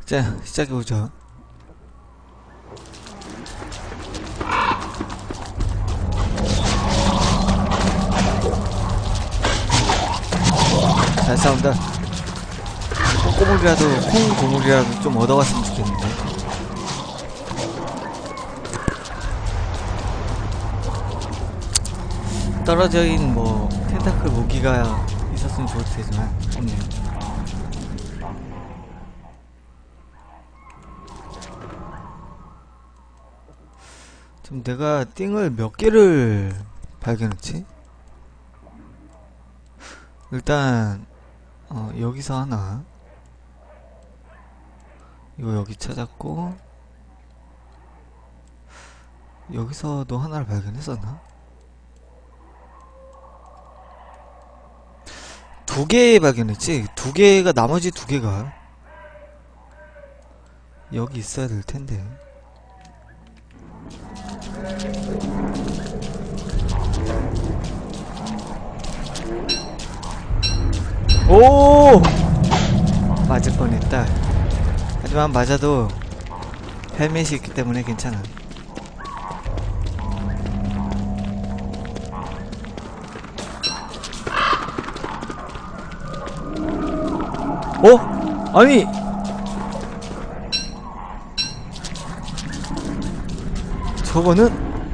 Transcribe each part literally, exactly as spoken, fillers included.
자, 시작해보죠. 잘 싸운다. 콩고물이라도, 콩고물이라도 좀 얻어갔으면 좋겠는데. 떨어져 있는 뭐, 텐타클 무기가 있었으면 좋을 테지만, 없네요. 지금 내가 띵을 몇 개를 발견했지? 일단 어 여기서 하나, 이거 여기 찾았고, 여기서도 하나를 발견했었나? 두 개 발견했지? 두 개가, 나머지 두 개가 여기 있어야 될 텐데. 오! 맞을 뻔했다. 하지만 맞아도 헬멧이 있기 때문에 괜찮아. 어? 아니! 저거는?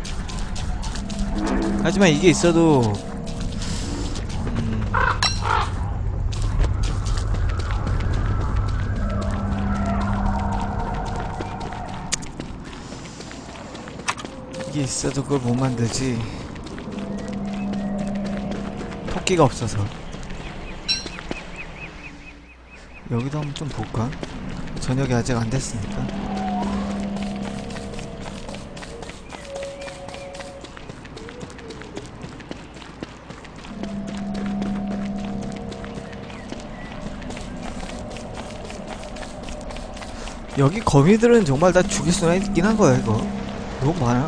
하지만 이게 있어도 음... 이게 있어도 그걸 못 만들지. 토끼가 없어서. 여기도 한번 좀 볼까? 저녁이 아직 안 됐으니까. 여기 거미들은 정말 다 죽일 수나 있긴 한 거야, 이거. 너무 많아.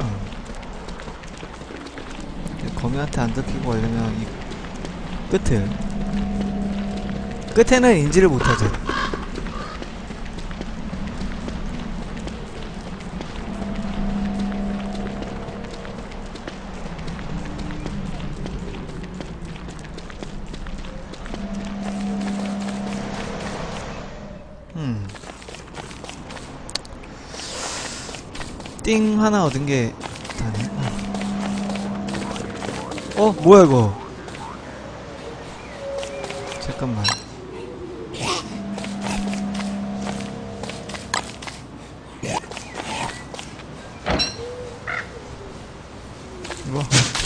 거미한테 안 들키고 하려면 이 끝을, 끝에는 인지를 못하지. 음. 띵 하나 얻은 게 다네. 어, 뭐야 이거? 잠깐만. 이거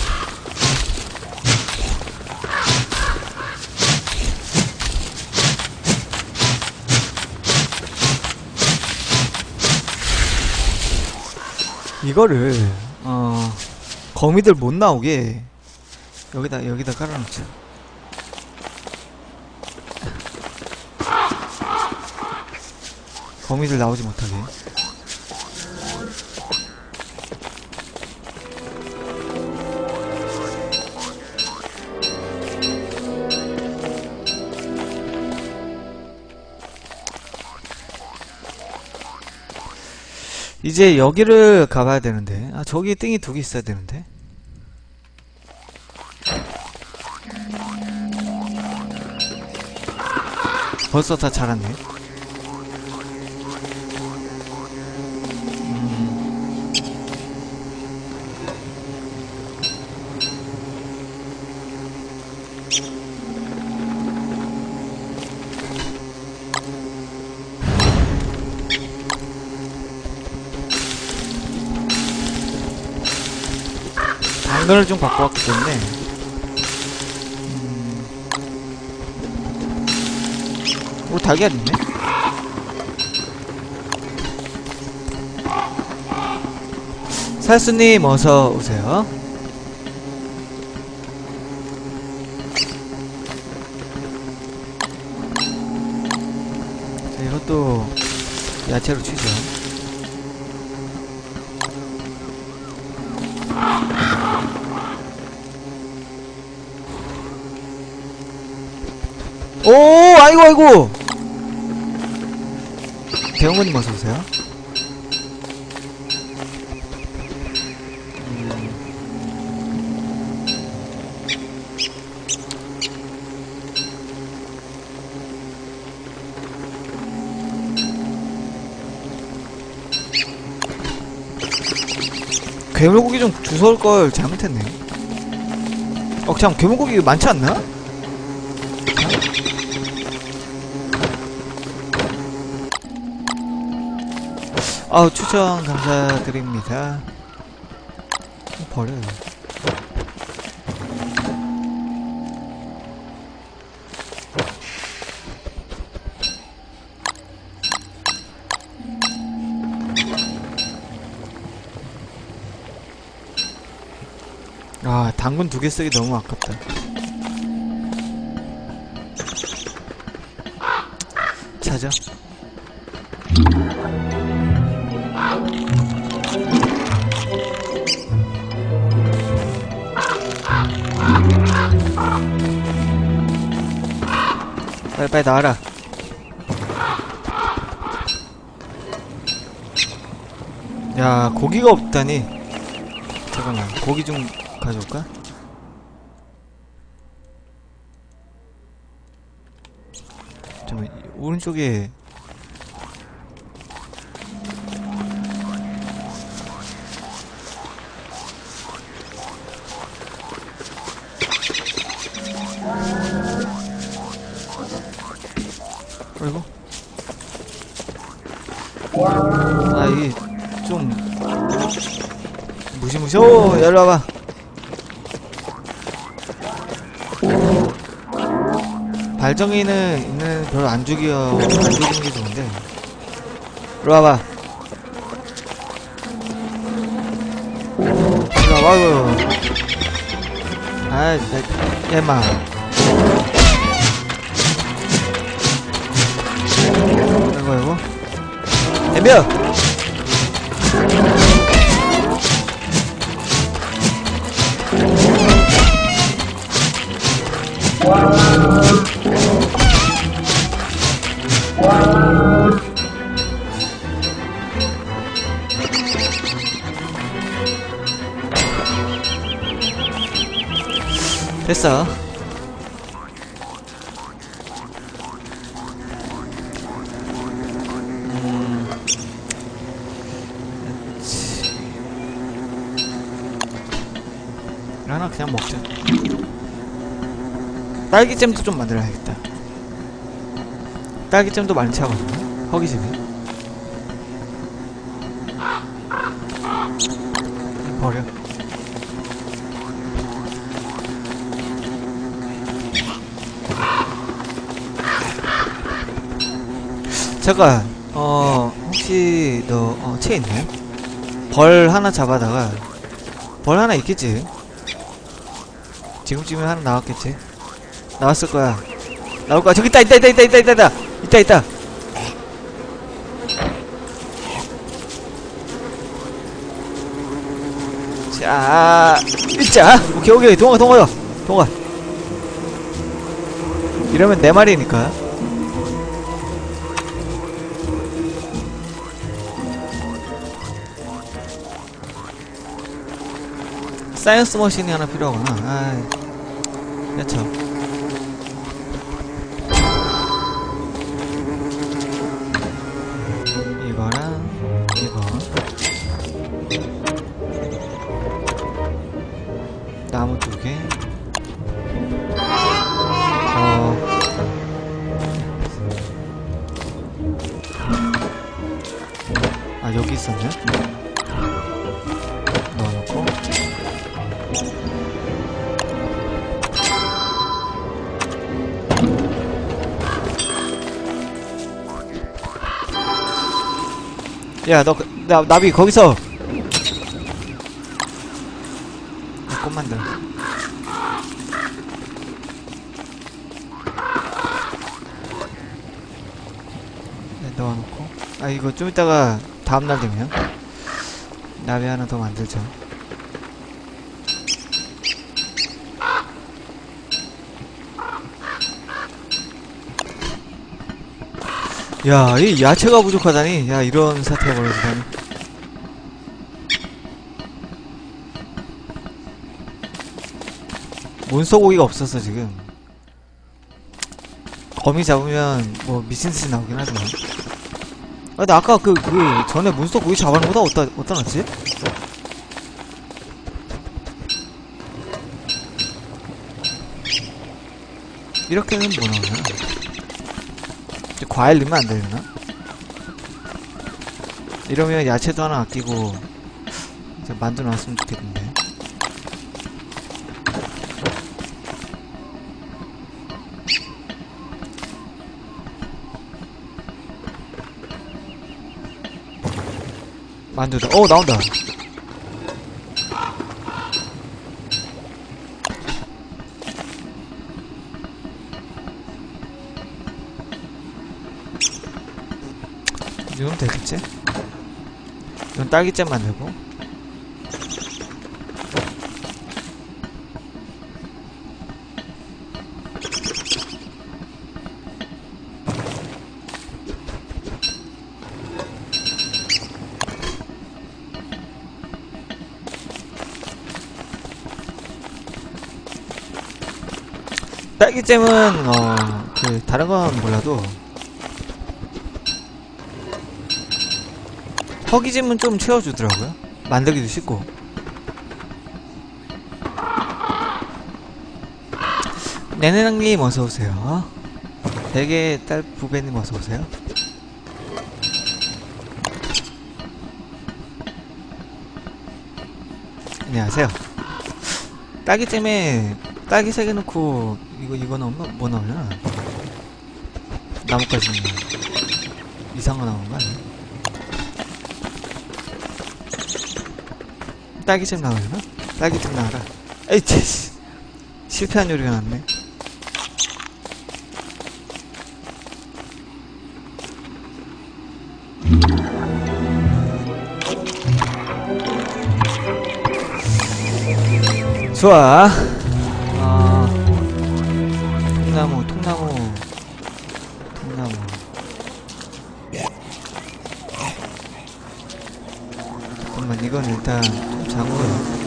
이거를 어 거미들 못 나오게 여기다 여기다 깔아놓자. 거미들 나오지 못하게. 이제 여기를 가봐야 되는데. 아, 저기 띵이 두 개 있어야 되는데. 벌써 다 자랐네. 음. 당근을 좀 갖고 왔기 때문에 음... 우리 달걀 있네? 살수님 어서 오세요. 자, 이것도 야채로 치죠. 오, 아이고 아이고. 대형군님 어서오세요. 괴물고기 좀 주워올 걸 잘못했네. 어, 참, 괴물고기 많지 않나? 아우, 추천 감사드립니다. 버려요. 아, 당근 두 개 쓰기 너무 아깝다. 찾아. 빨리빨리 나와라. 야, 고기가 없다니. 잠깐만, 고기 좀 가져올까? 잠깐만, 오른쪽에 아이고. 아, 이게 좀 무시무시. 오, 일로 와봐. 발정이는 있는 별로 안 죽여, 안 죽이는 게 좋은데. 일로 와봐. 일로 와봐. 아이고. 아이, 나, 얘마. 이거, 이거. 덤벼! 됐어. 음. 하나 그냥 먹자. 딸기잼도 좀 만들어야겠다. 딸기잼도 많지 않거든요? 허기집이. 버려. 잠깐, 어, 혹시 너, 어, 채 있네? 벌 하나 잡아다가, 벌 하나 있겠지? 지금쯤에 하나 나왔겠지? 나왔을 거야. 나올 거야. 저기 있다, 있다, 있다, 있다, 있다, 있다, 있다, 있다, 있다. 자, 있자. 오케이, 오케이. 동화, 동화요. 동화. 이러면 내 말이니까. 사이언스 머신이 하나 필요하구나. 아이, 그쵸. 이거랑 이거. 나무 두 개. 어. 아, 여기 있었네. 넣어놓고. 야, 너, 나, 나비, 거기서! 꽃 만들어. 네, 넣어놓고. 아, 이거 좀 이따가 다음날 되면 나비 하나 더 만들자. 야, 이 야채가 부족하다니. 야, 이런 사태가 벌어지다니. 몬스터고기가 없었어 지금. 거미 잡으면 뭐 미친듯이 나오긴 하지만. 아, 근데 아까 그, 그 전에 몬스터고기 잡아놓은 거다 어디다, 어디다 놨지? 이렇게는 뭐 나오냐? 과일 넣으면 안 되려나? 이러면 야채도 하나 아끼고 이제 만두 나왔으면 좋겠는데. 만두다. 어, 나온다. 이건 되겠지? 이건 딸기잼 만들고. 딸기잼은 어 그 다른 건 몰라도 허기짐은 좀 채워주더라고요. 만들기도 쉽고. 네네랑님 어서오세요. 베개 딸 부배님 어서오세요. 안녕하세요. 딸기잼에 딸기 세 개 넣고 이거 이거 넣으면 뭐 나오려나? 나뭇가지 이상한 거 나오는 거 아니야? 딸기잼 나오려나? 딸기잼 나와라. 에이 치 실패한 요리가 났네. 좋아. 어, 통나무, 통나무, 통나무. 잠깐만, 이건 일단 좀 작고요.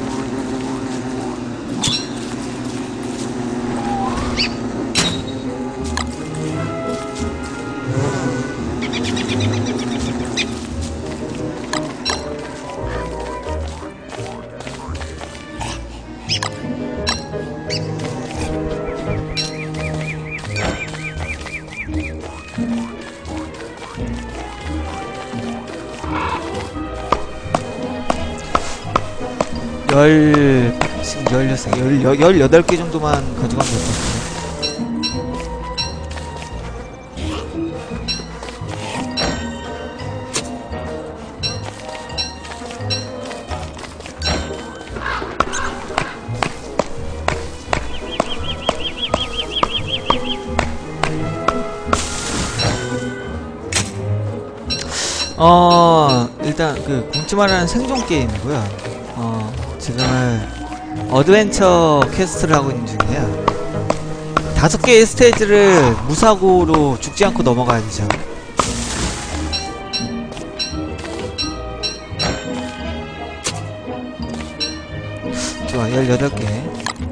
열, 지금 열여섯, 열, 열, 열여덟 개 정도만 가져가면 될 것 같아요. 어, 일단 그 공지마라는 생존 게임이고요. 어, 지금은 어드벤처 퀘스트를 하고 있는 중이에요. 다섯 개의 스테이지를 무사고로 죽지 않고 넘어가야 되죠. 좋아, 열여덟 개.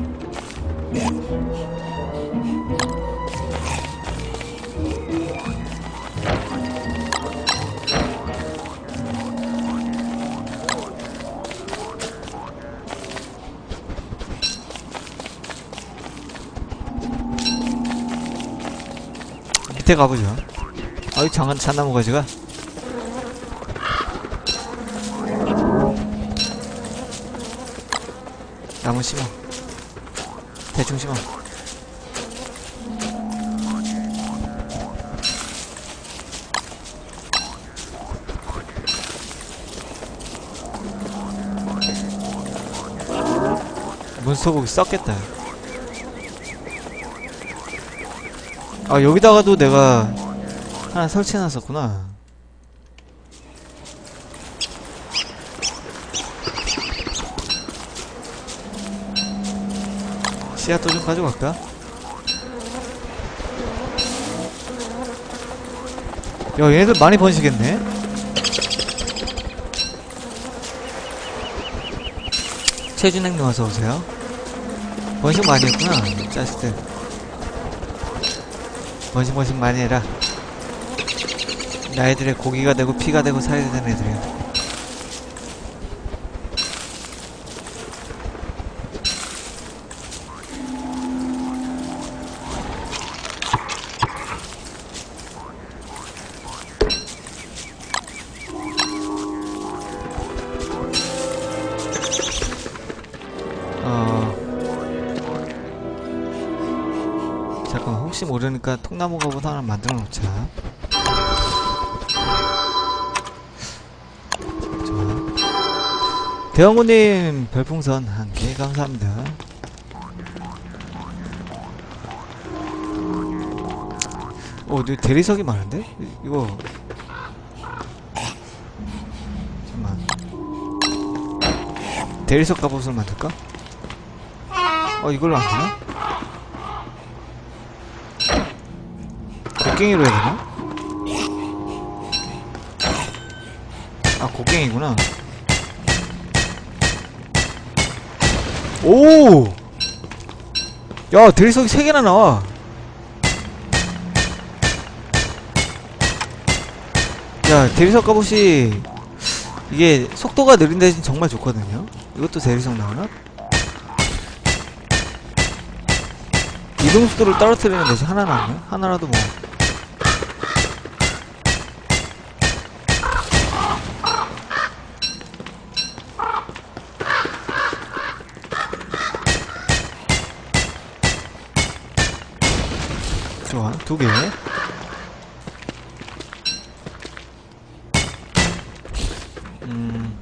밑에 가보죠. 아이 장한 잣나무 가지가. 나무 심어. 대충 심어. 몬스터고기 썩겠다. 아, 여기다가도 내가 하나 설치해놨었구나. 씨앗도 좀 가져갈까? 야, 얘네들 많이 번식했네. 최준행님 어서오세요. 번식 많이 했구나, 자식들. 번식 번식 많이 해라. 나이들의 고기가 되고 피가 되고 살이 되는 애들이야. 혹시 모르니까 통나무 갑옷 하나 만들어 놓자. 좋아. 대왕구님 별풍선 한 개 감사합니다. 어, 여기 대리석이 많은데? 이, 이거 잠깐만. 대리석 갑옷을 만들까? 어, 이걸로 안 되나? 곡괭이로 해야 되나? 아, 곡괭이구나. 오! 야, 대리석이 세 개나 나와. 야, 대리석 갑옷이 이게 속도가 느린 대신 정말 좋거든요. 이것도 대리석 나오나? 이동 속도를 떨어뜨리는 대신 하나 나오네? 하나라도 뭐. 좋아, 두 개. 음.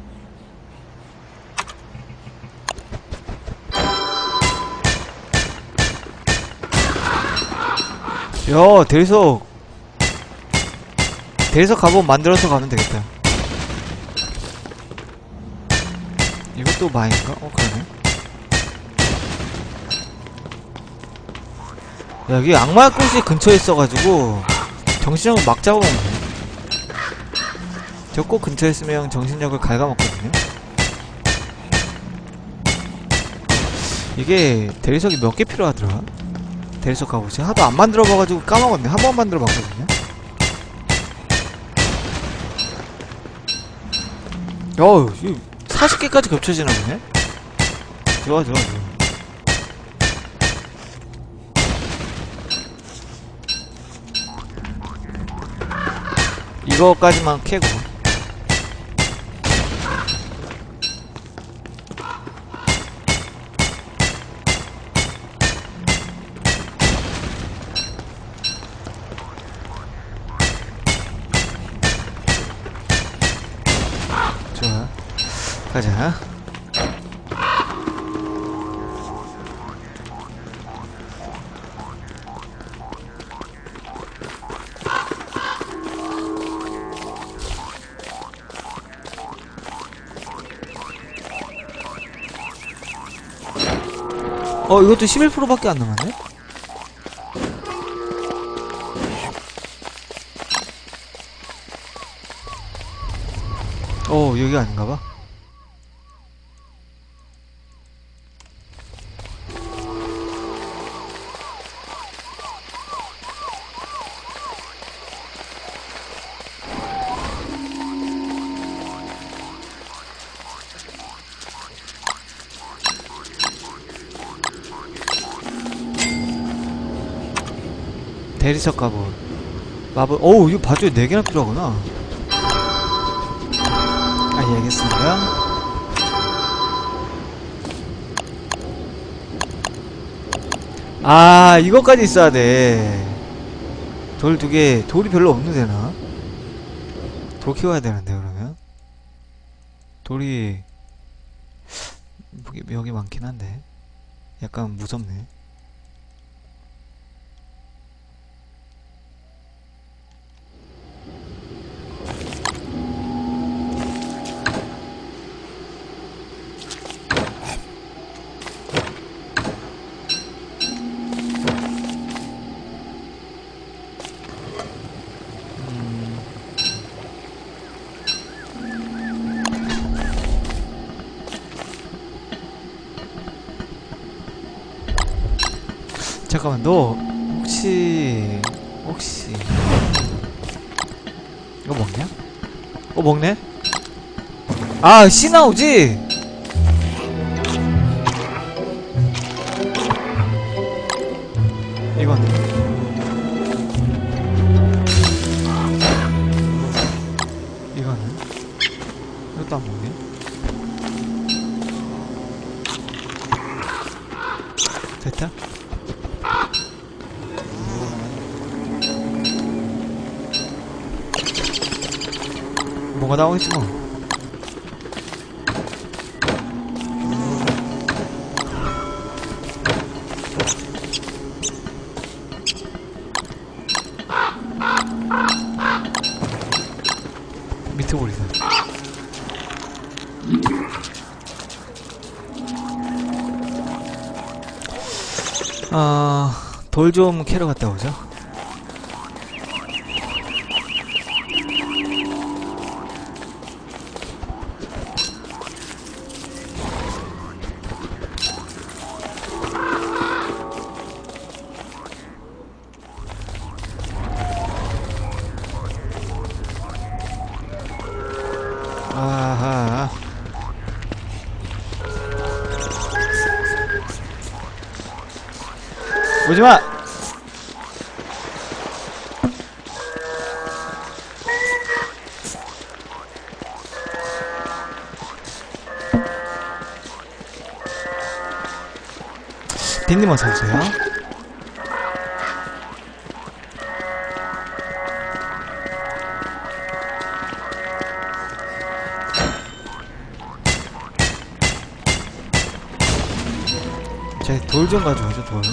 야, 대리석. 대리석 갑옷 만들어서 가면 되겠다. 이것도 마인가? 어, 그러네. 야, 여기 악마의 꽃이 근처에 있어가지고 정신력을 막 잡아먹네. 저 꽃 근처에 있으면 정신력을 갉아먹거든요. 이게 대리석이 몇 개 필요하더라? 대리석 갑옷이 하도 안 만들어봐가지고 까먹었네. 한 번 만들어봤거든요. 어우, 사십 개까지 겹쳐지나 보네? 좋아, 좋아, 좋아. 이거까지만 캐고. 좋아. 가자. 어, 이것도 십일 퍼센트밖에 안 남았네? 어, 여기 아닌가봐. 대리석 갑옷 마법. 어우, 이거 바주에 네 개나 필요하구나. 아, 예, 알겠습니다. 아, 이것까지 있어야 돼. 돌 두 개. 돌이 별로 없는데나? 돌 키워야 되는데, 그러면? 돌이 여기 많긴 한데 약간 무섭네. 음. 잠깐만, 너 혹시 혹시 이거 먹냐? 어, 먹네? 아, 씨 나오지? 이거는 이거는 이것도 안 먹네? 됐다? 뭐가 나오겠지 뭐. 밑에 버리자. 아, 돌 좀 캐러 갔다 오죠. 아하. 오지마! 딘님 어서오세요. 제 돌 좀 가져오죠, 돌.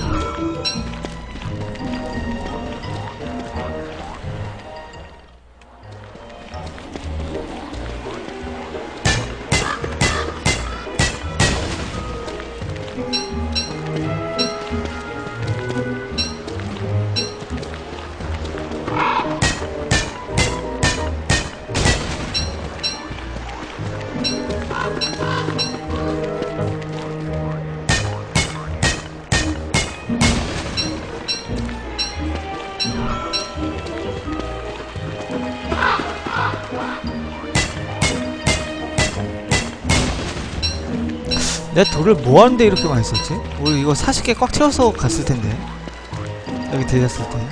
내 돌을 뭐하는데 이렇게 많이 썼지? 우리 이거 사십 개 꽉 채워서 갔을텐데 여기 들렸을때.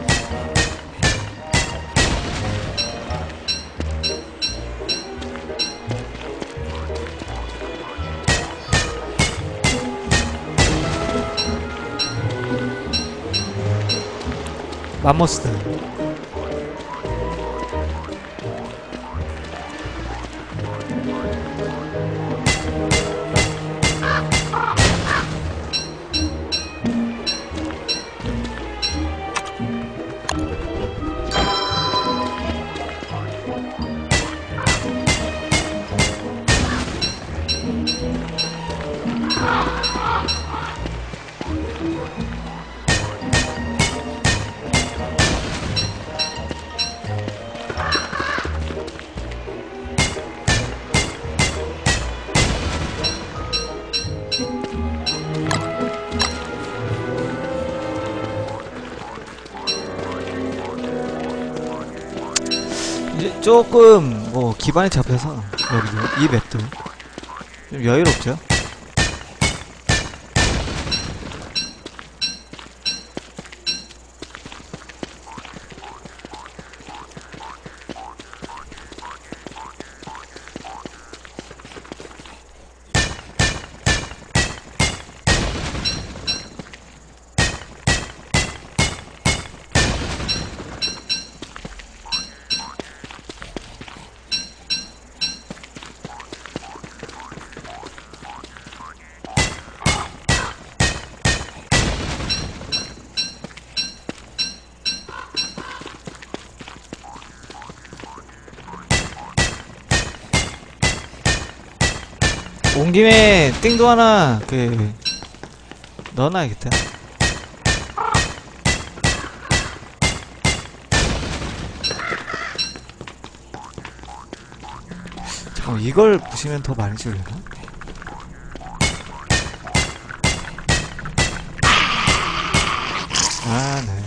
맘모스들. 이제 조금 뭐 기반이 잡혀서 여기도 이 맵도 좀 여유롭죠. 온 김에 띵도 하나 그 넣어놔야겠다. 잠깐만, 이걸 보시면 더 많이 줄려나? 아, 네.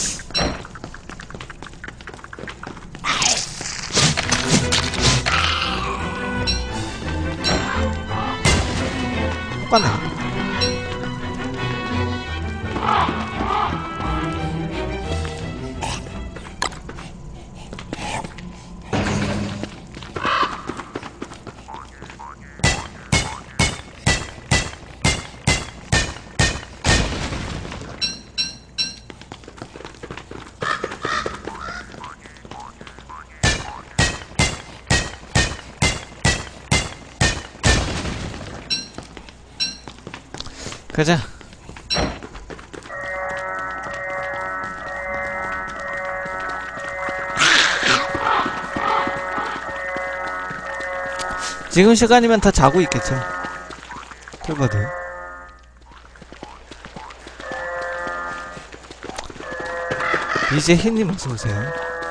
똑같네. 가자. 지금 시간이면 다 자고 있겠죠. 톨바드. 이제 흰님 어서오세요.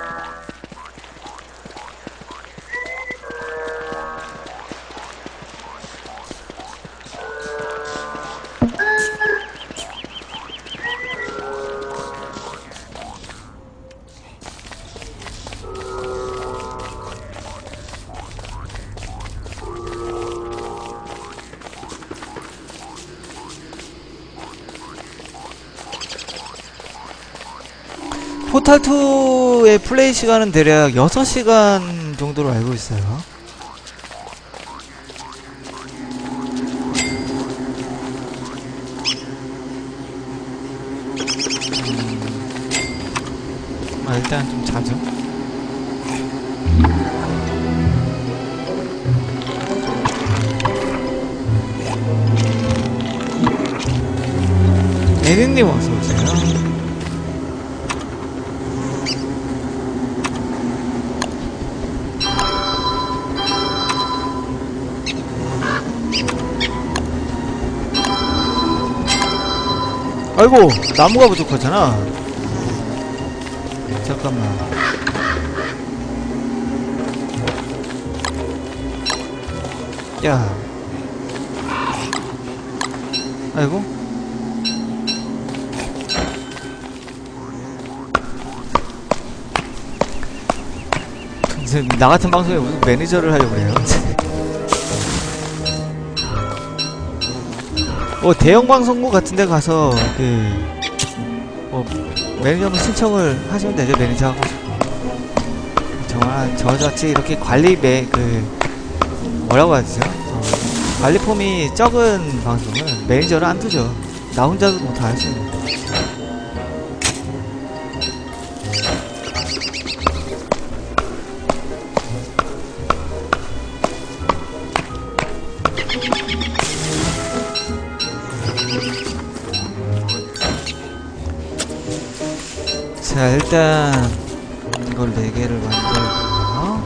포탈투의 플레이 시간은 대략 여섯 시간 정도로 알고 있어요. 음. 아, 일단 좀 자죠. 에릭님 어서오세요. 아이고, 나무가 부족하잖아. 잠깐만. 야. 아이고. 나 같은 방송에 무슨 매니저를 하려고 그래요. 어, 대형 방송국 같은 데 가서, 그, 뭐, 매니저분 신청을 하시면 되죠, 매니저하고. 정말, 저같이 이렇게 관리 매, 그, 뭐라고 하죠? 어, 관리 폼이 적은 방송은 매니저를 안 두죠. 나 혼자도 뭐 다 할 수 있는. 자, 일단 이걸 네 개를 만들고요.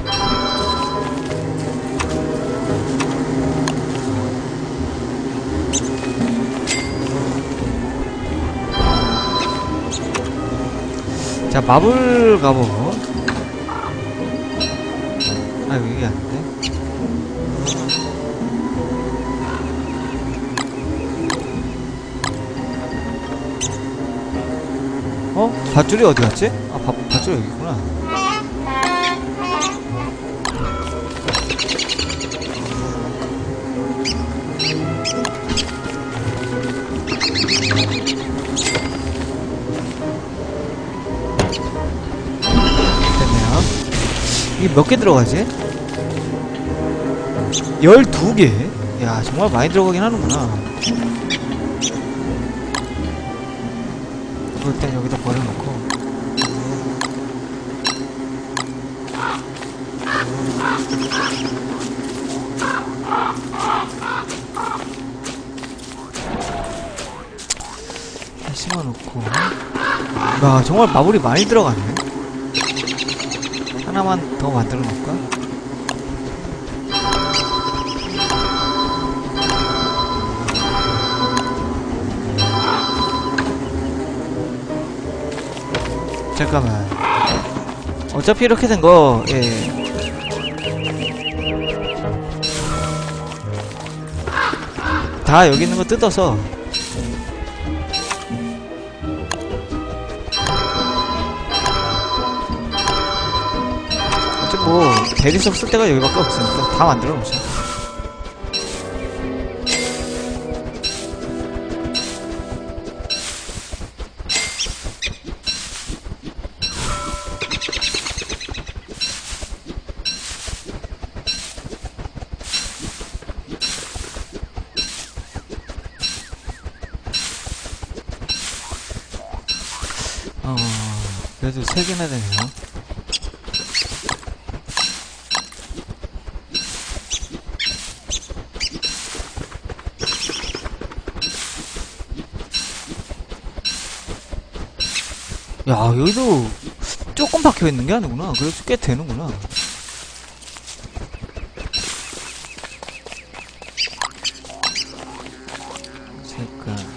자, 마블 가보고. 아, 이게 아닌데. 어? 밧줄이 어디 갔지? 아, 바, 밧줄이 여기 있구나. 됐네요. 이게 몇 개 들어가지? 열두 개? 야, 정말 많이 들어가긴 하는구나. 일단 여기다 버려놓고. 심어놓고. 야, 정말 마블이 많이 들어가네. 하나만 더 만들어 놓을까? 잠깐만. 어차피 이렇게 된 거, 예. 다 여기 있는 거 뜯어서 많고 대리석 쓸 데가 여기밖에 없으니까 다 만들어 놓자. 어, 그래도 세 개나 되네요. 야, 여기도 조금 박혀있는 게 아니구나. 그래도 꽤 되는구나. 잠깐.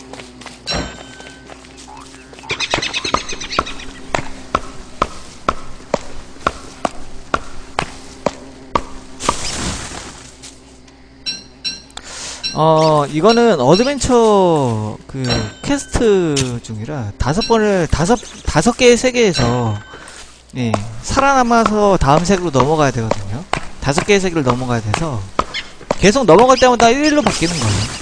어, 이거는 어드벤처 그 퀘스트 중이라 다섯 번을 다섯 다섯 개의 세계에서 예, 살아남아서 다음 세계로 넘어가야 되거든요. 다섯 개의 세계를 넘어가야 돼서 계속 넘어갈 때마다 일 일로 바뀌는 거예요.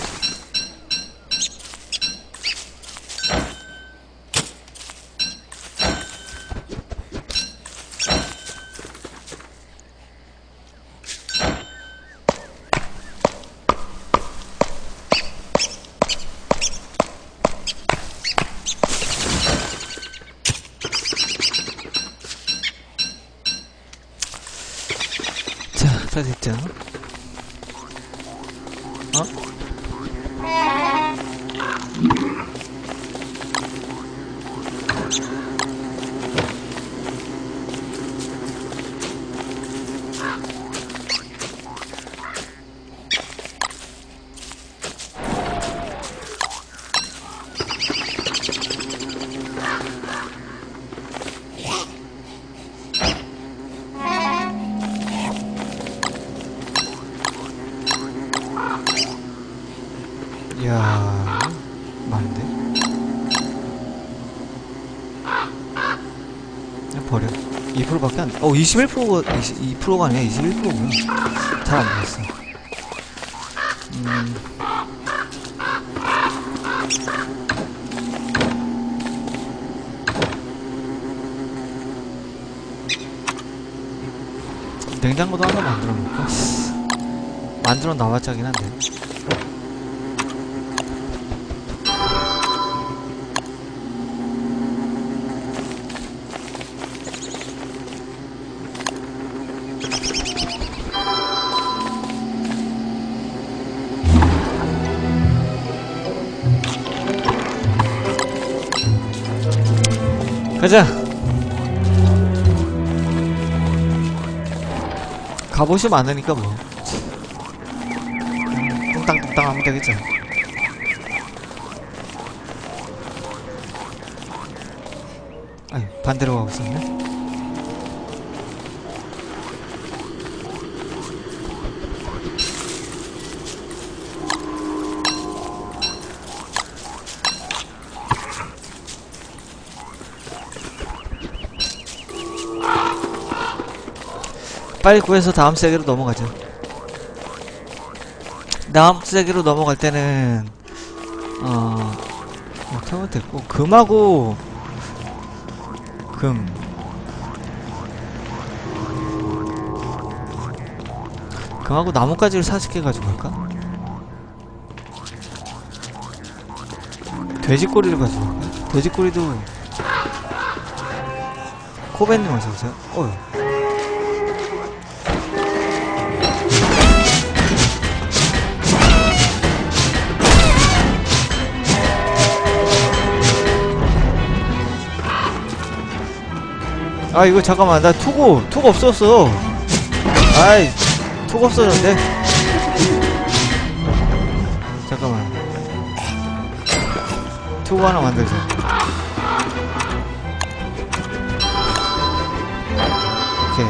다 됐죠? 어? 이야, 많은데? 그냥 버려. 이 퍼센트밖에 안 돼. 어, 이십일 퍼센트가, 이 퍼센트가 아니야. 이십일 퍼센트구나. 잘 안 보였어. 음. 냉장고도 하나 만들어 놓을까? 만들어 나왔자긴 한데. 가자! 갑옷이 많으니까 뭐 뚱땅뚱땅 하면 되겠죠. 아이, 반대로 가고 있었네. 빨리 구해서 다음 세계로 넘어가죠. 다음 세계로 넘어갈 때는 어... 이렇게 하면 됐고 금하고 금 금하고 나뭇가지를 사십 개 가지고 갈까? 돼지꼬리를 가지고 갈까? 돼지꼬리도 코벤님 어서오세요. 어휴. 아 이거 잠깐만 나 투고 투고 없었어. 아이 투고 없었는데 잠깐만 투고 하나 만들자. 오케이.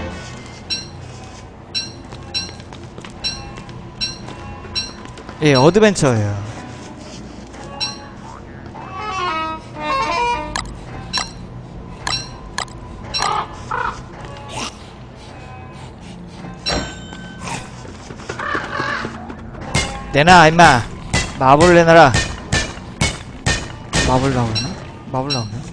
예 어드벤처예요. 내놔 임마. 마블을 내놔라. 마블 나오나? 마블 나오나?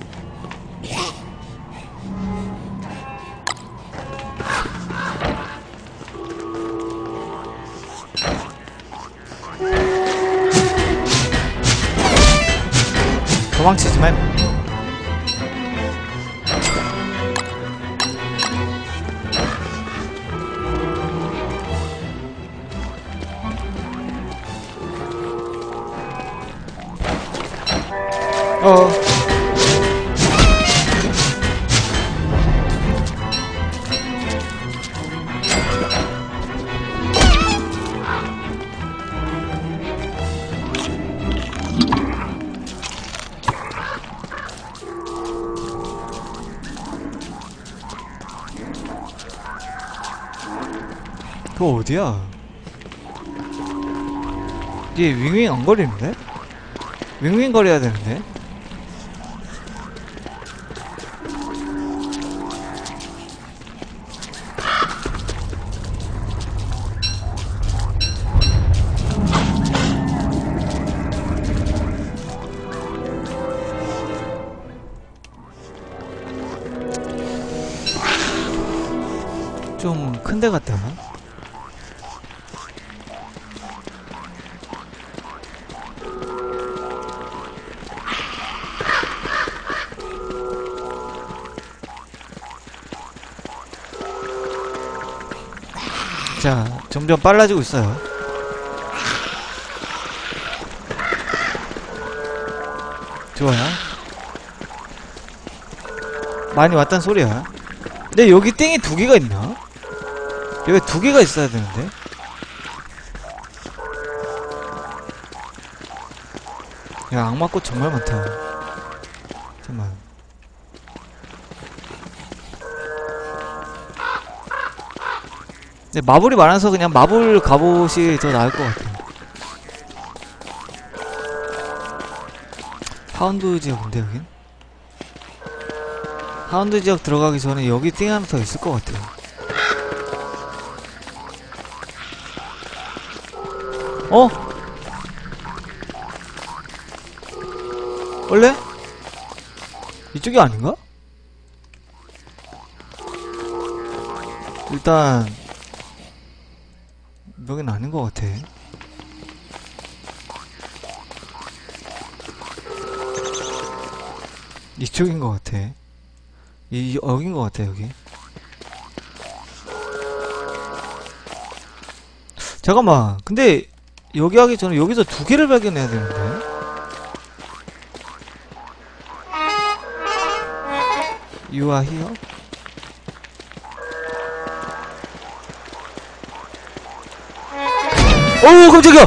도망치지 말고. 어. 그거 어디야? 얘 윙윙 안 거리는데? 윙윙 거려야 되는데? 좀 큰데 같다. 자, 점점 빨라지고 있어요. 좋아요. 많이 왔단 소리야. 근데 여기 땡이 두 개가 있나? 여기 두 개가 있어야 되는데. 야, 악마꽃 정말 많다. 잠깐만. 근데 마블이 많아서 그냥 마블 갑옷이 더 나을 것 같아. 하운드 지역인데 여긴? 하운드 지역 들어가기 전에 여기 띵 하나 더 있을 것 같아요. 어? 원래? 이쪽이 아닌가? 일단 여긴 아닌 것 같아. 이쪽인 것 같아. 이, 여긴 것 같아, 여기. 잠깐만. 근데, 여기 하기 전에 여기서 두 개를 발견해야 되는데? You are here? 어우, 깜짝이야!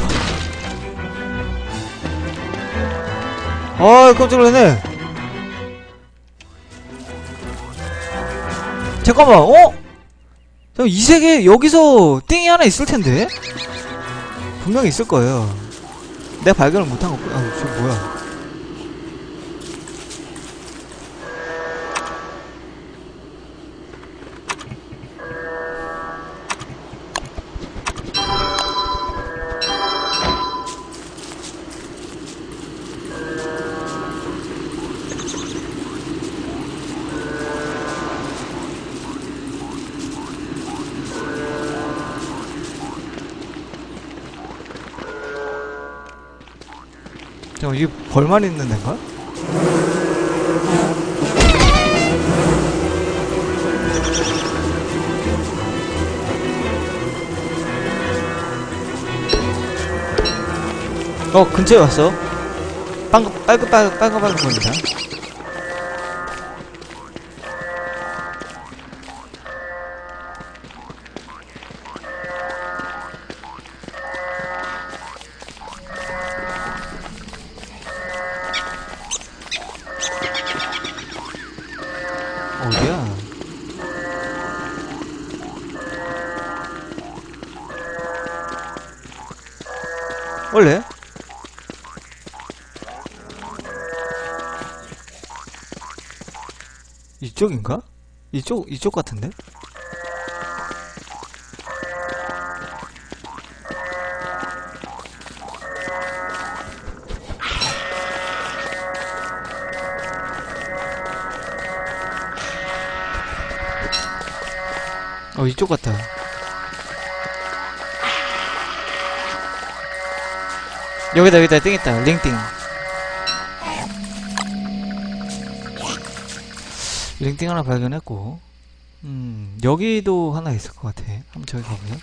아, 깜짝 놀랐네. 잠깐만, 어? 잠깐, 이 세계, 여기서 띵이 하나 있을 텐데? 분명히 있을 거예요. 내가 발견을 못한 거, 아, 저 뭐야. 잠깐만, 이게 벌만 있는 데인가? 어, 근처에 왔어. 빨간, 빨간, 빨간, 빨간, 빨간 겁니다. 어디야? 원래? 이쪽인가? 이쪽, 이쪽 같은데? 어, 이쪽 같다. 여기다, 여기다, 띵했다. 링띵. 링띵 하나 발견했고, 음, 여기도 하나 있을 것 같아. 한번 저기 가보자.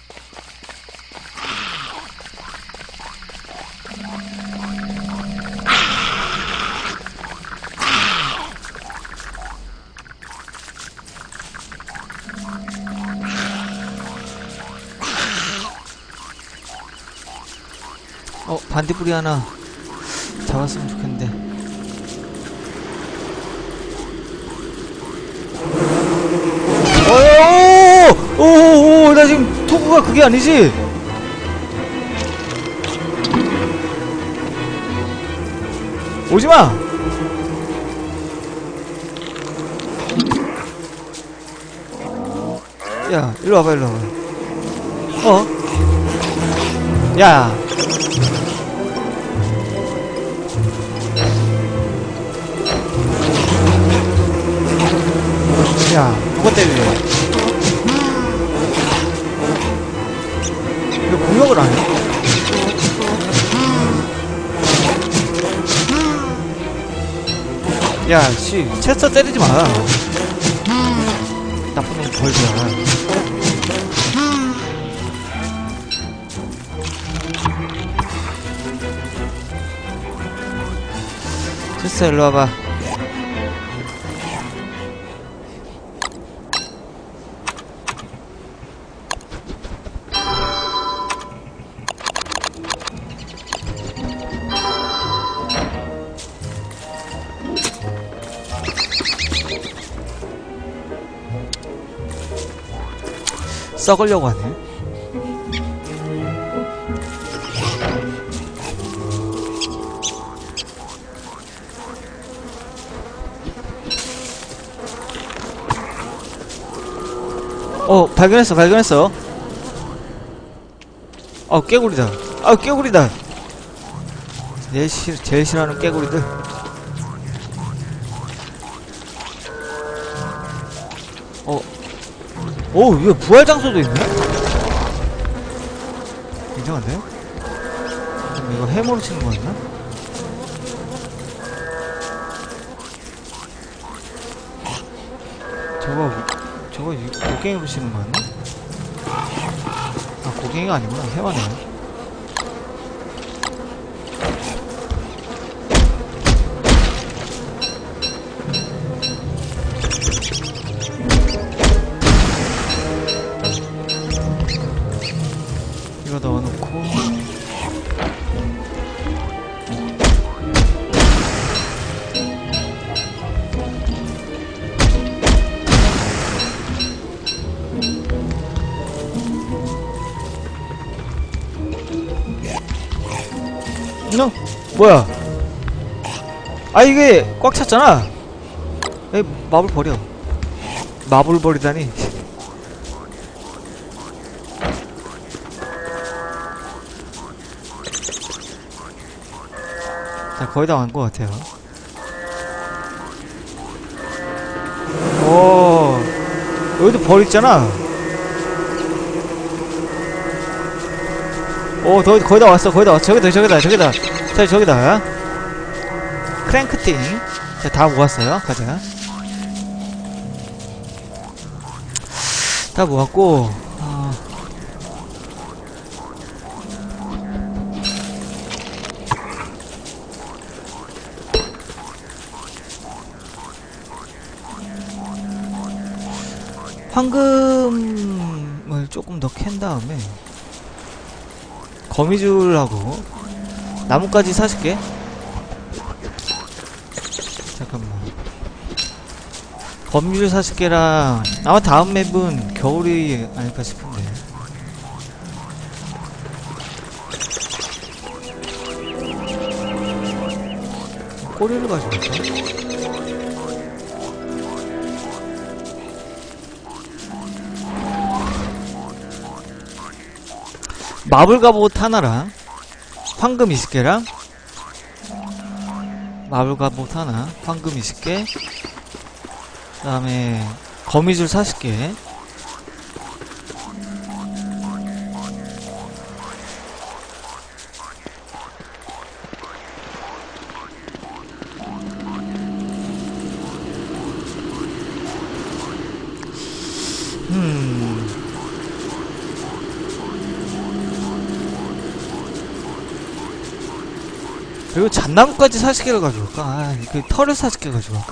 어, 반딧불이 하나 잡았으면 좋겠는데. 어어어어! 오오오! 나 지금 토구가 그게 아니지? 오지마! 야, 일로 와봐, 일로 와봐. 어? 야! 야, 누가 때리래? 이거 공격을 안 해? 야, 씨, 체스터 때리지 마. 나쁜 놈 벌이야. 체스터 일로 와봐. 썩으려고 하네. 어, 발견했어, 발견했어. 어, 깨구리다. 아, 깨구리다. 제일, 싫, 제일 싫어하는 깨구리들. 어, 오, 이거 부활 장소도 있네? 이상한데? 그럼 이거 해머로 치는 거였나? 저거, 저거 곡괭이로 치는 거였나? 아, 곡괭이가 아니구나. 해마네. 이거 넣어놓고 너 뭐야? 아, 이게 꽉 찼잖아. 에이, 마블 버려. 마블 버리다니. 자, 거의 다 간 것 같아요. 오, 여기도 벌 있잖아. 오, 더, 거의 다 왔어, 거의 다 왔어. 저기다, 저기다, 저기다. 자, 저기다. 크랭크팅. 자, 다 모았어요. 가자. 다 모았고, 어. 황금을 조금 더 캔 다음에 거미줄하고 나뭇가지 사십 개? 잠깐만. 거미줄 사십 개랑 아마 다음 맵은 겨울이 아닐까 싶은데. 꼬리를 가지고 있어? 마블 갑옷 하나랑 황금 이십 개랑 마블 갑옷 하나, 황금 이십 개, 그 다음에 거미줄 사십 개, 음. 그리고 잣나무까지 사십 개를 가져올까? 아, 그 털을 사십 개 가져올까?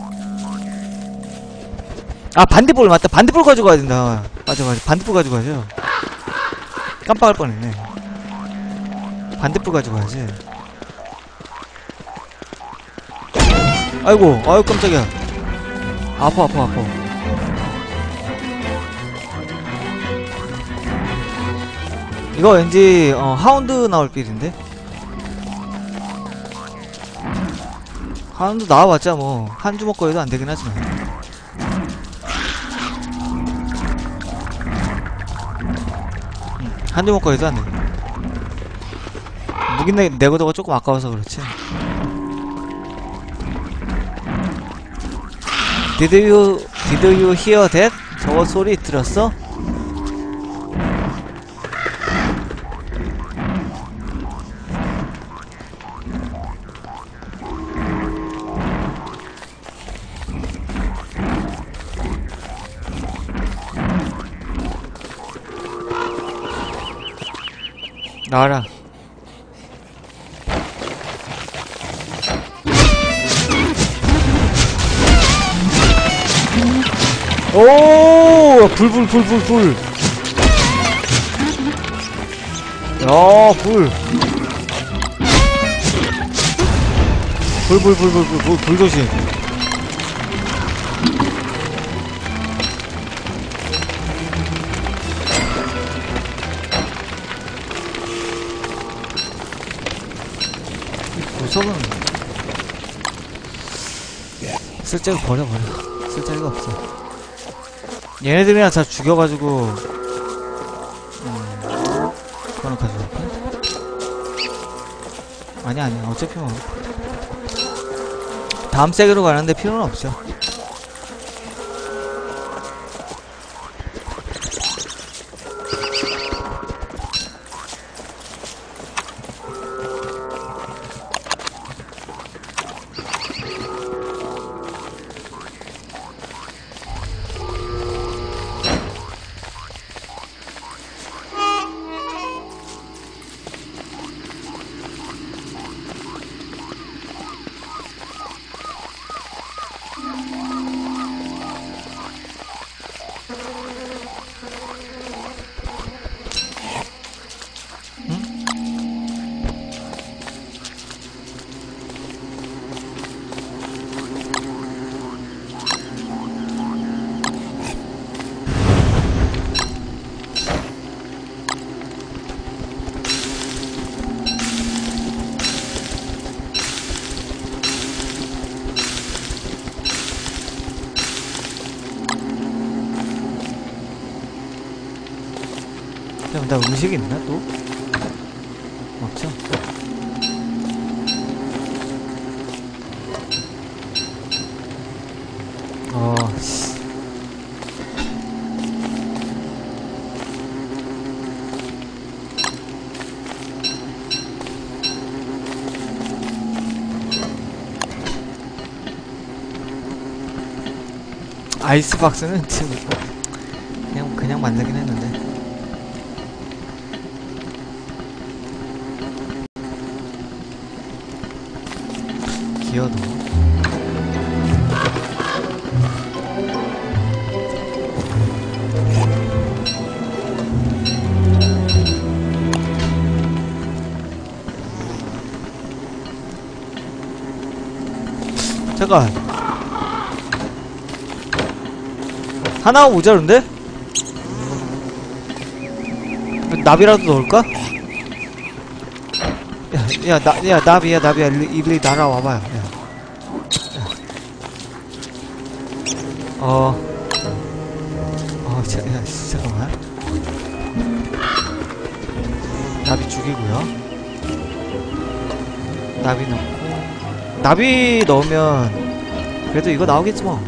아, 반딧불 맞다. 반딧불 가져가야 된다. 맞아, 맞아. 반딧불 가져가야죠. 깜빡할 뻔했네. 반딧불 가져가야지. 아이고, 아유 깜짝이야. 아파, 아파, 아파. 이거 왠지 어, 하운드 나올 빌인데? 하운드 나와봤자 뭐 한 주먹 거리도 안 되긴 하지만. 음, 한 주먹 거리도 안 돼. 무기 내, 내고도가 조금 아까워서 그렇지. Did you, did you hear that? 저거 소리 들었어? 나와라. 오, 불, 불, 불, 불, 불. 야, 불. 불, 불, 불, 불, 불, 불, 불 조심. 구석은 쓸데가 버려, 버려. 쓸데가 없어. 얘네들이랑 다 죽여가지고 음, 그거는 가져갈까? 아니야 아니야 어차피 뭐 다음 세계로 가는데 필요는 없죠. 그럼 나 음식이 있나 또? 없죠? 어, 씨. 아이스박스는 지금 그냥 그냥 만들긴 했는데. 기어도 잠깐 하나 모자른데? 나비라도 넣을까? 야, 야, 나, 야, 나비야, 나비야, 이리 날아와봐요. 야. 야. 어, 어, 자, 야, 잠깐만. 나비 죽이고요. 나비 넣고, 나비 넣으면 그래도 이거 나오겠지 뭐.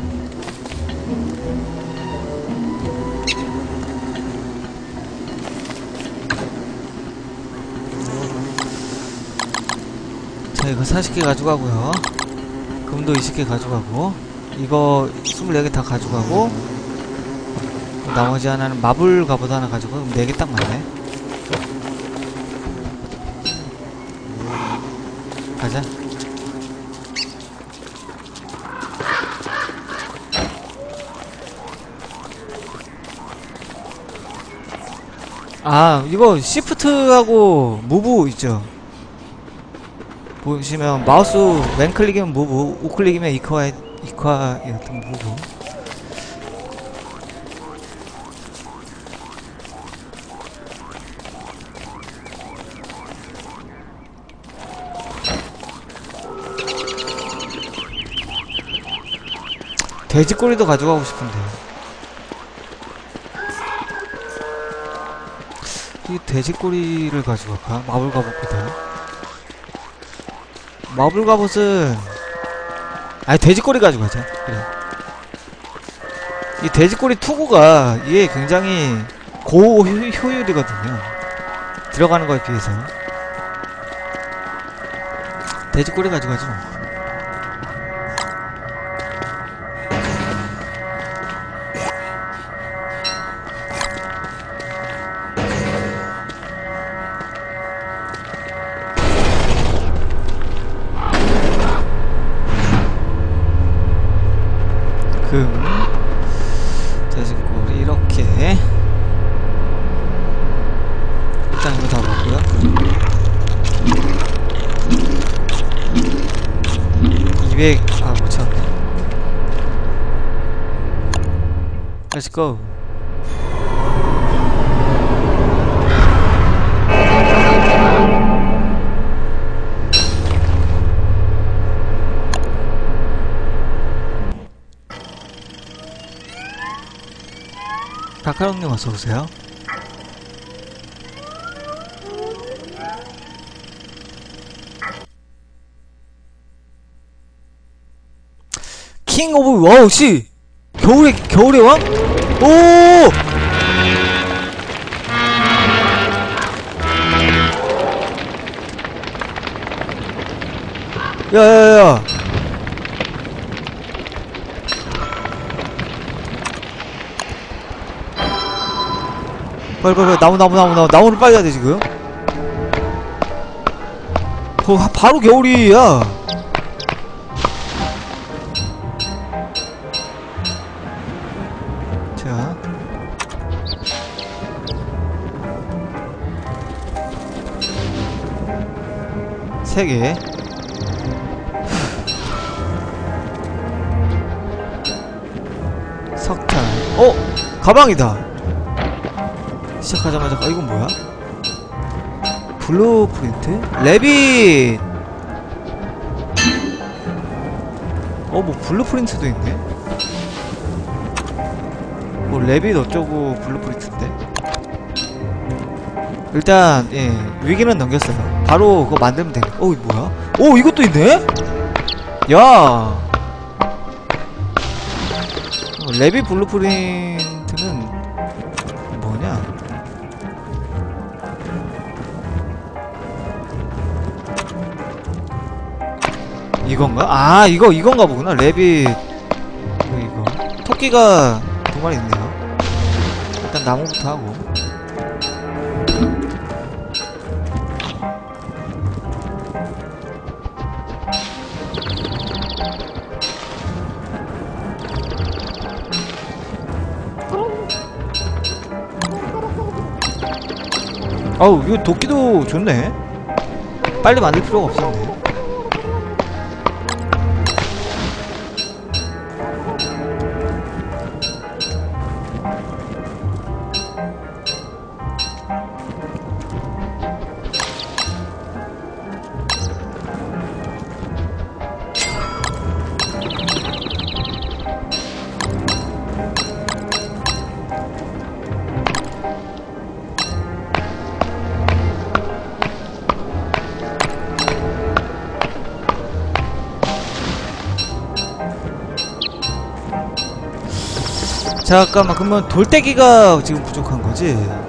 자, 이거 사십 개 가져가고요. 금도 이십 개 가져가고, 이거 이십사 개 다 가져가고, 나머지 하나는 마블 갑옷 하나 가지고 그럼 네 개 딱 맞네. 가자. 아, 이거 시프트하고 무브 있죠. 보시면 마우스 왼클릭이면 무브, 우클릭이면 이퀄, 이퀄이었던 무브. 돼지꼬리도 가져가고 싶은데. 이 돼지꼬리를 가져갈까? 마블 갑옷보다. 마블 갑옷은 아니 돼지꼬리 가져가자. 그래. 이 돼지꼬리 투구가 이게 굉장히 고효율이거든요. 들어가는 거에 비해서. 돼지꼬리 가져가지 뭐. 돼지꼬리 이렇게 일단 이거 다 먹고요. 이백 아 못 찾네. Let's go. 카카롱님 어서오세요. 킹 오브 와우 씨 겨울의 겨울의 왕? 오! 야야야. 빨리 빨리 빨리 나무 나무 나무 나무 나무를 빨리 해야 돼 지금. 어, 바로 겨울이야. 자 세 개. 석탄. 어? 가방이다. 시작하자마자 아 이건 뭐야? 블루프린트? 레빗! 어 뭐 블루프린트도 있네? 뭐 레빗 어쩌고 블루프린트인데? 일단 예 위기는 넘겼어요. 바로 그거 만들면 돼. 어 이거 뭐야? 오 이것도 있네? 야 어, 레빗 블루프린트는 뭐냐? 이건가? 아 이거 이건가 보구나. 레빗 이거 이거 토끼가 두 마리 있네요. 일단 나무부터 하고. 어우 이거 도끼도 좋네. 빨리 만들 필요가 없었네. 잠깐만 그러면 돌떼기가 지금 부족한 거지?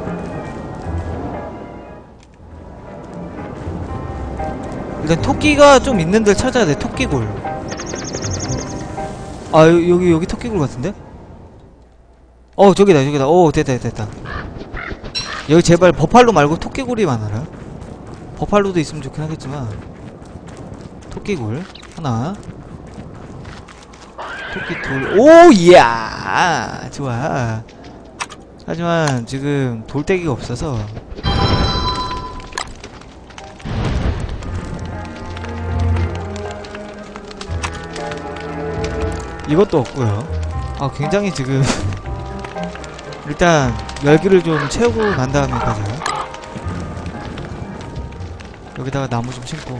일단 토끼가 좀 있는 데를 찾아야 돼. 토끼굴. 아 여기 여기 토끼굴 같은데? 어 저기다 저기다. 오 됐다 됐다. 여기 제발 버팔로 말고 토끼굴이 많아라. 버팔로도 있으면 좋긴 하겠지만 토끼굴 하나, 토끼 둘. 오 이야 좋아. 하지만 지금 돌떼기가 없어서 이것도 없고요. 아 굉장히 지금 일단 열기를 좀 채우고 난 다음에 가자. 여기다가 나무 좀 심고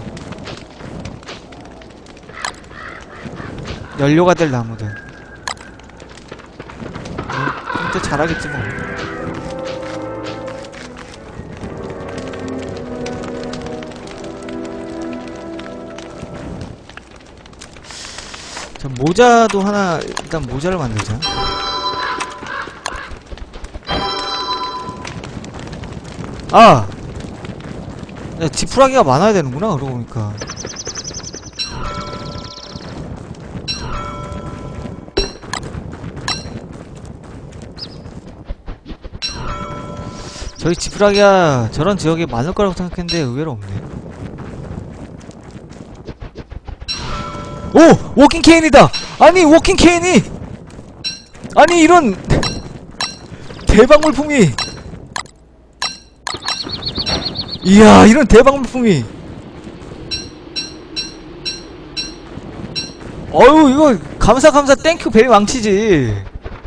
연료가 될 나무들. 뭐, 또 잘하겠지 뭐. 자, 모자도 하나, 일단 모자를 만들자. 아! 야, 지푸라기가 많아야 되는구나, 그러고 보니까. 저희 지푸라기가 저런 지역에 많을 거라고 생각했는데 의외로 없네. 오! 워킹 케인이다! 아니 워킹 케인이! 아니 이런 대박 물품이! 이야 이런 대박 물품이! 어휴 이거 감사 감사 땡큐 베리 망치지.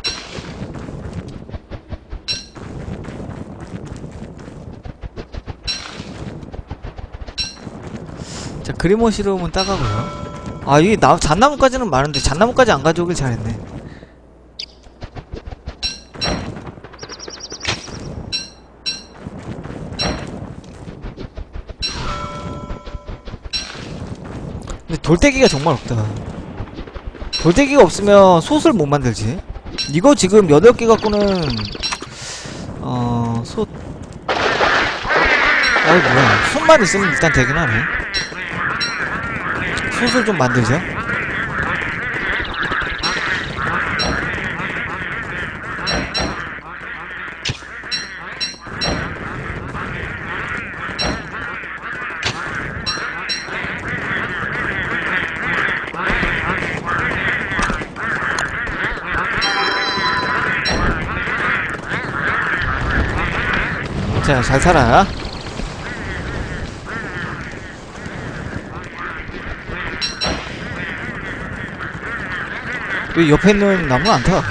자 그리모 시름은 따가고요. 아 이게 나, 잣나무까지는 많은데 잣나무까지 안 가져오길 잘했네. 근데 돌떼기가 정말 없다. 돌떼기가 없으면 솥을 못 만들지. 이거 지금 여덟 개 갖고는 어... 솥 아이 뭐야 솥만 있으면 일단 되긴 하네. 솥을 좀 만들자. 자, 잘 살아. 왜 옆에 있는 나무 안 타?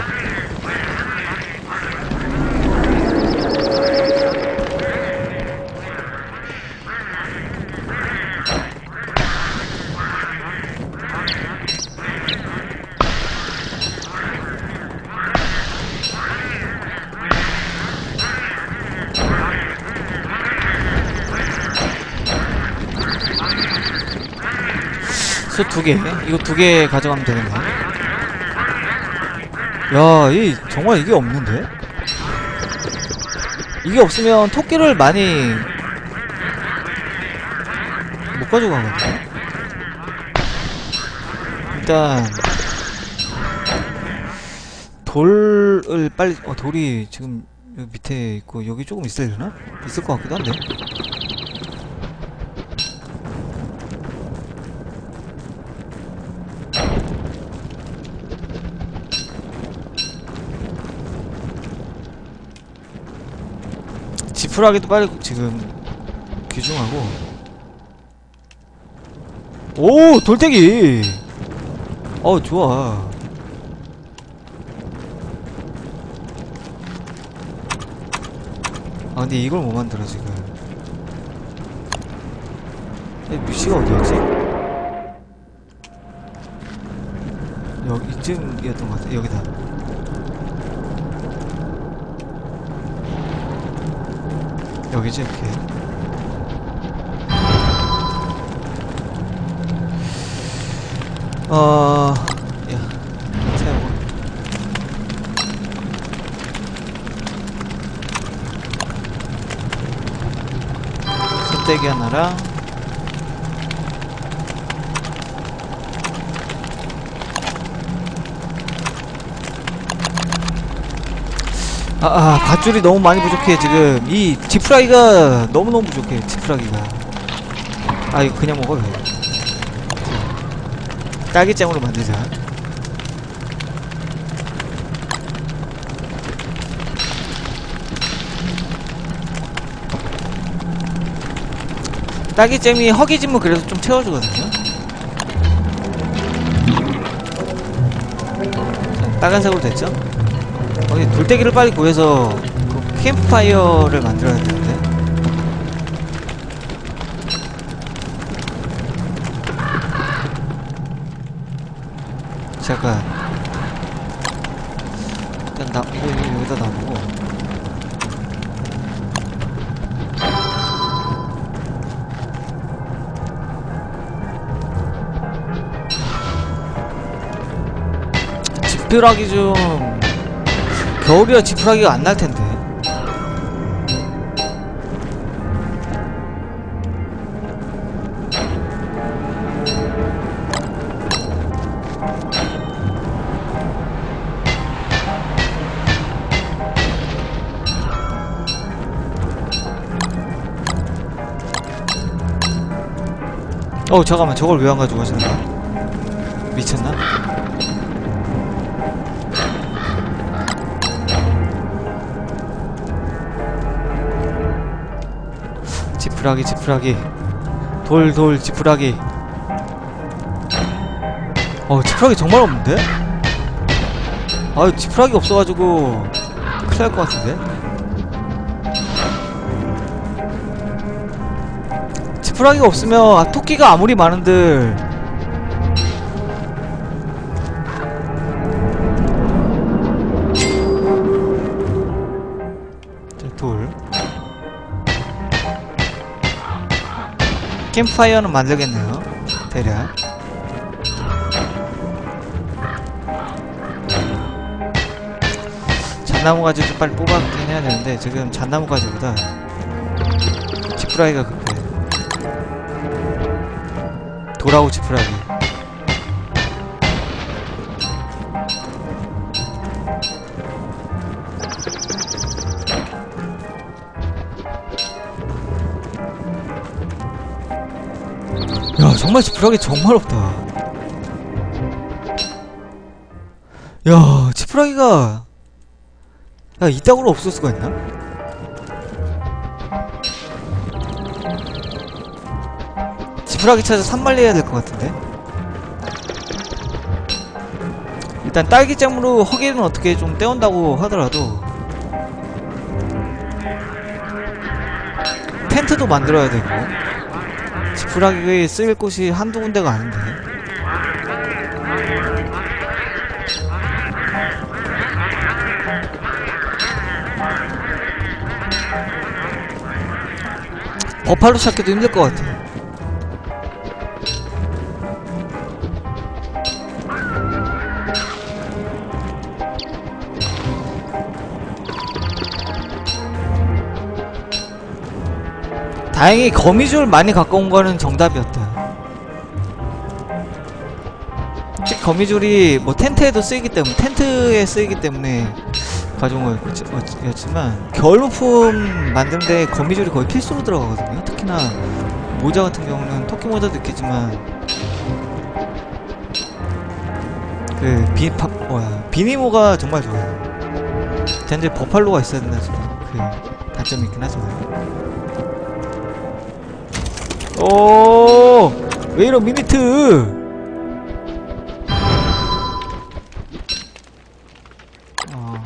솥 두 개. 이거 두 개 가져가면 되겠네. 야, 이 정말 이게 없는데? 이게 없으면 토끼를 많이 못 가져가거든요. 일단 돌을 빨리 어 돌이 지금 여기 밑에 있고 여기 조금 있어야 되나? 있을 것 같기도 한데. 지푸라기도 빨리 지금 귀중하고. 오 돌떼기. 어 좋아. 아 근데 이걸 못 만들어 지금. 뮤씨가 어디였지? 여기 이쯤이었던 것 같아. 여기다. 여기지 이렇게. 어... 야 채우고 솥대기 하나랑 아, 아, 밧줄이 너무 많이 부족해, 지금. 이, 지푸라기가 너무너무 부족해, 지푸라기가. 아, 이거 그냥 먹어, 왜. 딸기잼으로 만들자. 딸기잼이 허기짐을 그래서 좀 채워주거든요. 자, 빨간색으로 됐죠? 어, 돌떼기를 빨리 구해서 그 캠프파이어를 만들어야 되는데. 잠깐. 일단 나 이거, 이거 여기다 놔보고. 지푸라기 좀 겨울이라 지푸라기가 안 날 텐데. 어 잠깐만, 저걸 왜 안 가지고 가시는 거야? 미쳤나? 지푸라기 지푸라기 돌 돌 지푸라기. 어 지푸라기 정말 없는데? 아유 지푸라기 없어가지고 큰일 날 것 같은데? 지푸라기가 없으면 아, 토끼가 아무리 많은들 돌 캠프파이어는 만들겠네요, 대략. 잣나무 가지도 빨리 뽑아긴 해야 되는데 지금 잣나무 가지보다 지푸라기가 급해. 돌아오 지푸라기. 야 정말 지푸라기 정말 없다. 야 지푸라기가 야 이따구로 없을 수가 있나? 지푸라기 찾아 산말리 해야 될 것 같은데. 일단 딸기잼으로 허기는 어떻게 좀 때운다고 하더라도 텐트도 만들어야 되고 지푸라기에 쓰일 곳이 한두 군데가 아닌데. 버팔로 찾기도 힘들 것 같아. 다행히 거미줄 많이 갖고 온 거는 정답이었다. 즉 거미줄이 뭐 텐트에도 쓰이기 때문에 텐트에 쓰이기 때문에 가져온 거였지만 겨울용품 만드는데 거미줄이 거의 필수로 들어가거든요. 특히나 모자 같은 경우는 토끼 모자도 있겠지만 그 비, 파, 뭐야 비니모가 정말 좋아요. 근데 버팔로가 있어야 된다 그 단점이 있긴 하지만. 오, 왜 이런 미니트? 어.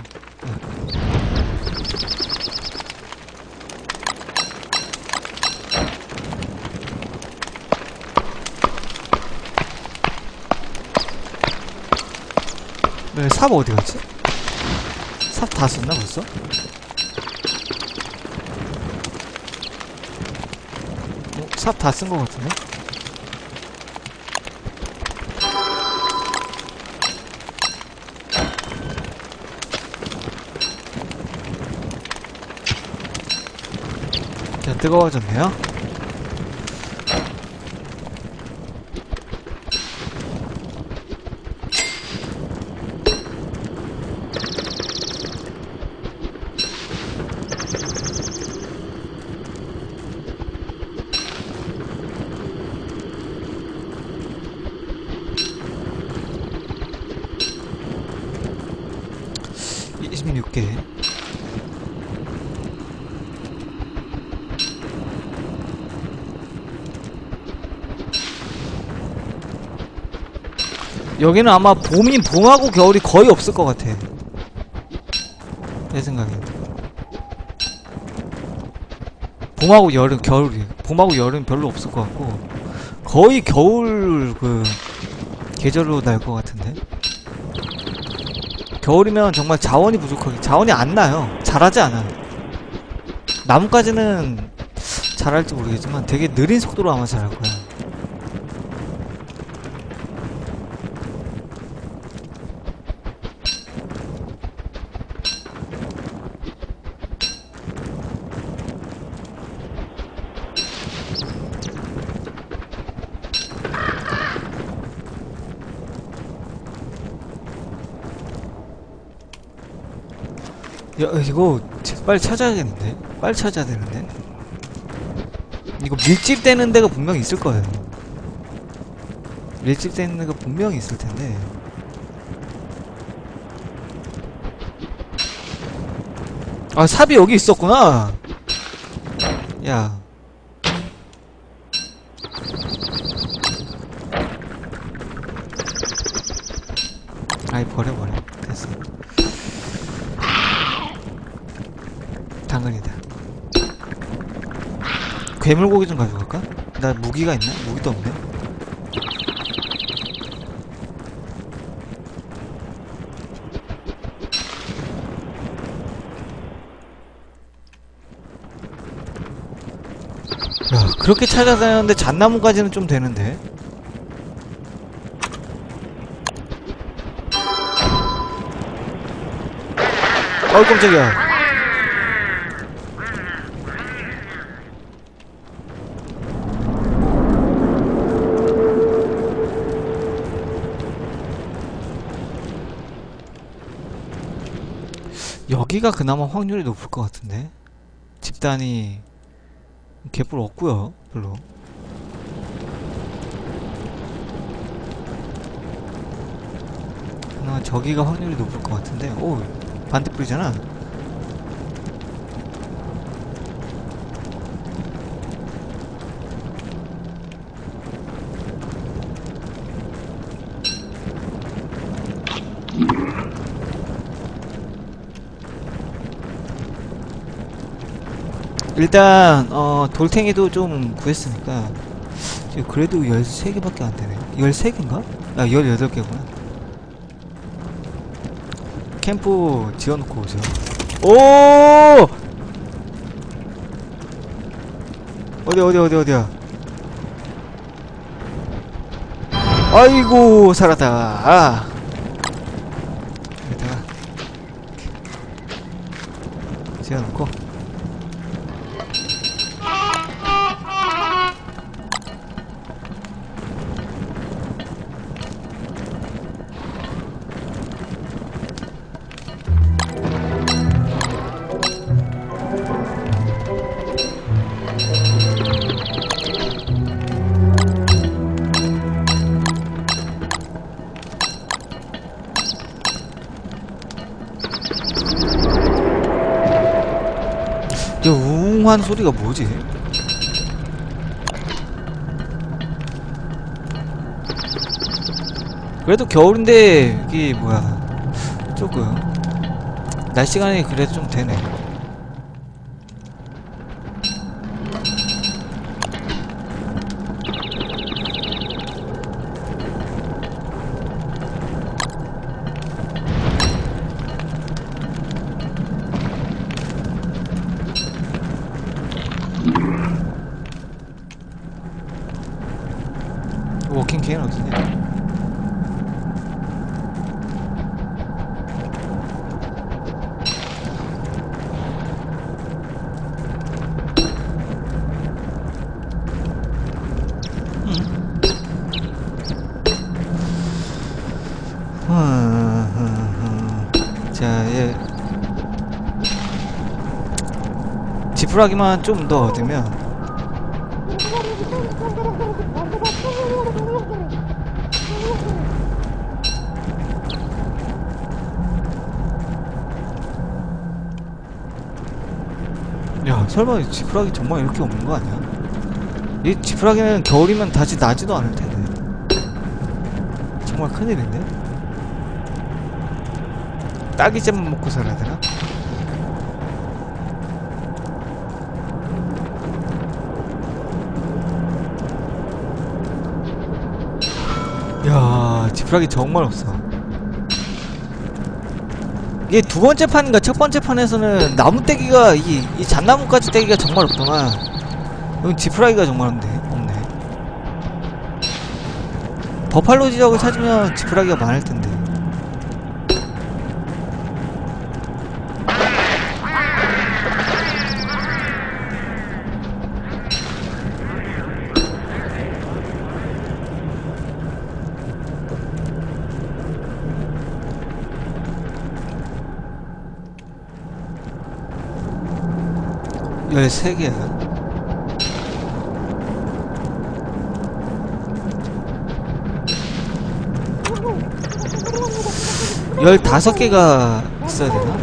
네, 삽 어디 갔지? 삽 다 썼나 벌써? 삽 다 쓴 것 같은데? 자, 뜨거워졌네요. 여기는 아마 봄이 봄하고 겨울이 거의 없을 것 같아. 내 생각에. 봄하고 여름, 겨울이. 봄하고 여름 별로 없을 것 같고 거의 겨울 그 계절로 날 것 같은데. 겨울이면 정말 자원이 부족하게 자원이 안 나요. 자라지 않아요. 나뭇가지는 자랄지 모르겠지만 되게 느린 속도로 아마 자랄 거야. 야, 이거 빨리 찾아야겠는데? 빨리 찾아야 되는데? 이거 밀집 되는 데가 분명히 있을 거예요. 밀집 되는 데가 분명히 있을 텐데. 아, 삽이 여기 있었구나! 야. 아이, 버려, 버려. 됐어. 당근이다. 괴물고기 좀 가져갈까? 나 무기가 있나? 무기도 없네. 야, 그렇게 찾아다녔는데 잣나무까지는 좀 되는데. 어이 깜짝이야. 여기가 그나마 확률이 높을 것 같은데. 집단이 개뿔 없고요 별로. 그나마 저기가 확률이 높을 것 같은데. 오, 반대뿔이잖아. 일단 어 돌탱이도 좀 구했으니까 지금 그래도 열세 개밖에 안되네. 열세 개인가? 아, 열여덟 개구나. 캠프 지어놓고 오죠. 오! 어디 어디 어디 어디야? 아이고 살았다. 아. 여기다가 지어놓고. 이 웅한 소리가 뭐지? 그래도 겨울인데 이게 뭐야 조금 낮 시간이 그래도 좀 되네. 워킹 케이는 어디냐? 자, 얘 지푸라기만 좀 더 얻으면 야, 설마 이 지푸라기 정말 이렇게 없는 거 아니야? 이 지푸라기는 겨울이면 다시 나지도 않을 텐데. 정말 큰일인데? 딸기잼만 먹고 살아야 되나? 야, 지푸라기 정말 없어. 이게 두 번째 판인가 첫 번째 판에서는 나무 떼기가 이, 이 잣나무까지 떼기가 정말 없더만 여긴 지푸라기가 정말 없네. 없네. 버팔로 지역을 찾으면 지푸라기가 많을 텐데. 열세 개야. 열다섯 개가 있어야 되나?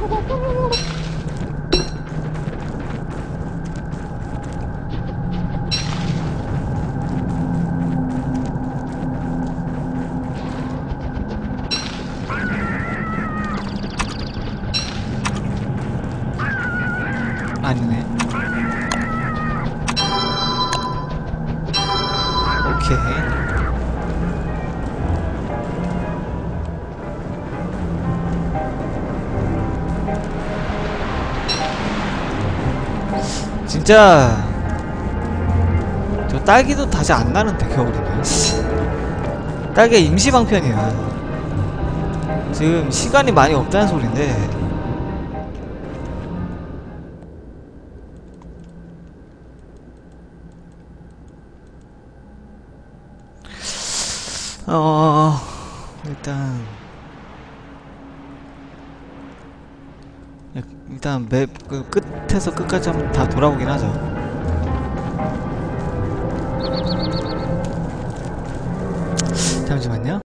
아니네. 오케이. 진짜 저 딸기도 다시 안 나는데 겨울이면. 딸기가 임시방편이야. 지금 시간이 많이 없다는 소린데. 어... 일단 일단 맵 그 끝에서 끝까지 한번 다 돌아보긴 하죠. 잠시만요.